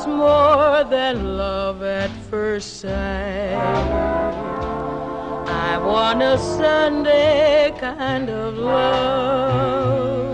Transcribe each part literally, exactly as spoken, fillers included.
it's more than love at first sight. I want a Sunday kind of love.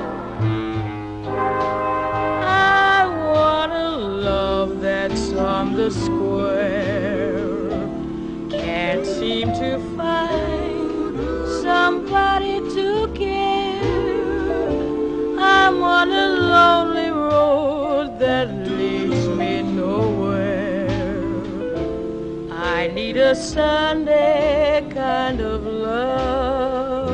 I want a love that's on the square. Can't seem to find somebody to care. I'm on a lonely road that leads me nowhere. I need a Sunday kind of love.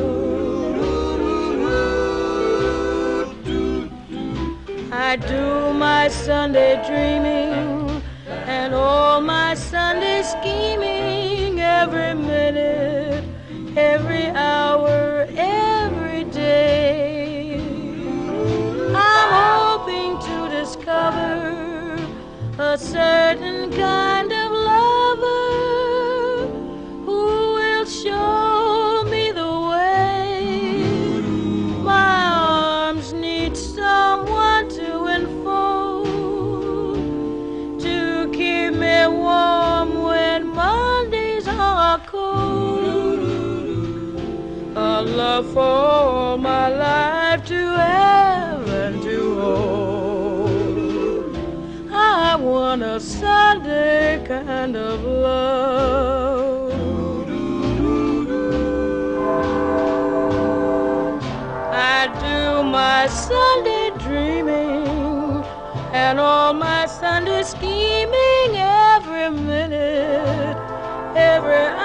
I do my Sunday dreaming and all my Sunday scheming every minute, every hour, every day. I'm hoping to discover a certain kind of lover who will show me the way. My arms need someone to enfold, to keep me warm when Mondays are cold. A love for all my life to have and to hold. I want a Sunday kind of love. I do my Sunday dreaming and all my Sunday scheming every minute, every hour.